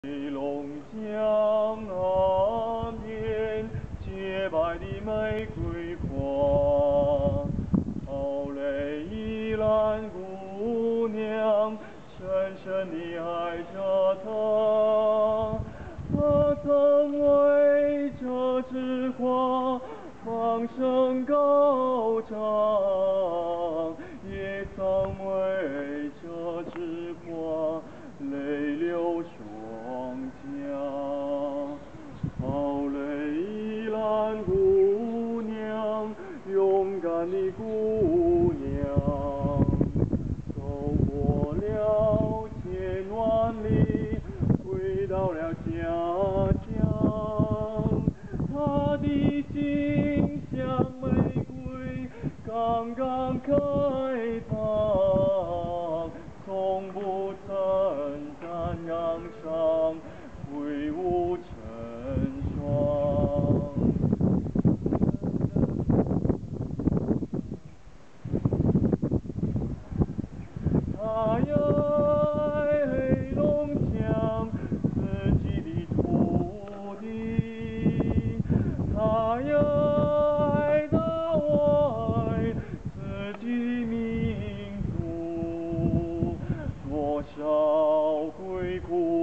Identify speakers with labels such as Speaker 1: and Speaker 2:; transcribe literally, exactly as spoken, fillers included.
Speaker 1: 黑龙江岸边洁白的玫瑰花，好蕾依兰姑娘深深地爱着她。她曾为这枝花放声高唱，也曾为这枝花泪流双颊。好蕾依兰姑娘，勇敢的姑娘，走过了千万里，回到了家乡。她的心像玫瑰刚刚开放，从不曾敢扬伤，挥舞成霜。她爱黑龙江自己的土地，她爱大爱自己的民族，多少鬼哭